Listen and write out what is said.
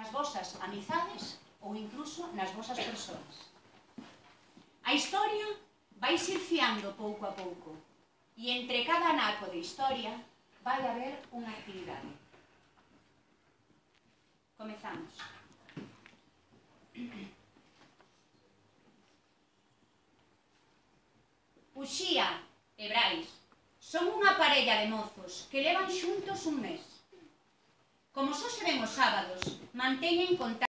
nas vosas amizades ou incluso nas vosas persoas. A historia vai ir fiando pouco a pouco e entre cada anaco de historia vai haber unha actividade. Comezamos. Uxía e Brais son unha parella de mozos que levan xuntos un mes. Como só se ven os sábados, manteñen contacto